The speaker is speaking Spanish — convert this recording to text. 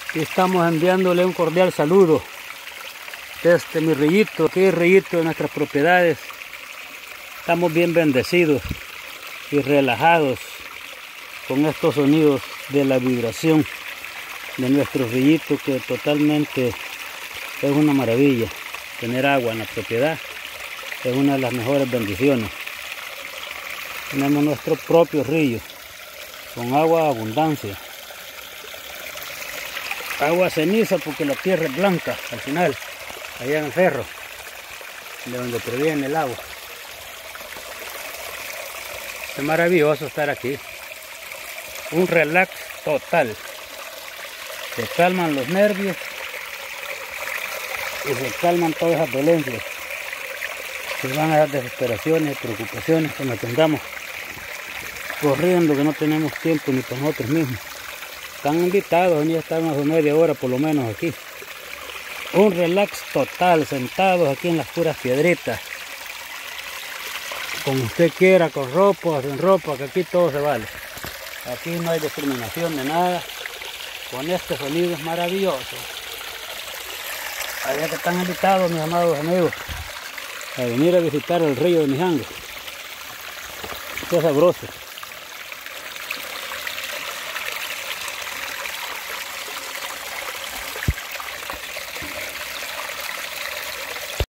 Y estamos enviándole un cordial saludo desde mi rillito, aquí el rillito de nuestras propiedades. Estamos bien bendecidos y relajados con estos sonidos de la vibración de nuestro rillito, que totalmente es una maravilla. Tener agua en la propiedad es una de las mejores bendiciones. Tenemos nuestro propio río con agua de abundancia, agua ceniza porque la tierra es blanca al final, allá en el cerro de donde proviene el agua. Es maravilloso estar aquí, un relax total. Se calman los nervios y se calman todas esas dolencias, se van a dar desesperaciones y preocupaciones que nos tengamos corriendo, que no tenemos tiempo ni para nosotros mismos. Están invitados a venir a estar unas media hora por lo menos aquí. Un relax total, sentados aquí en las puras piedritas, como usted quiera, con ropa o sin ropa, que aquí todo se vale. Aquí no hay discriminación de nada, con este sonido es maravilloso. Allá que están invitados, mis amados amigos, a venir a visitar el río de Mijangos. Qué sabroso.